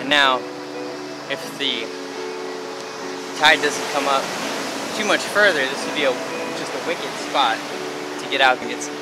now, if the tide doesn't come up too much further, this would be just a wicked spot to get out and get some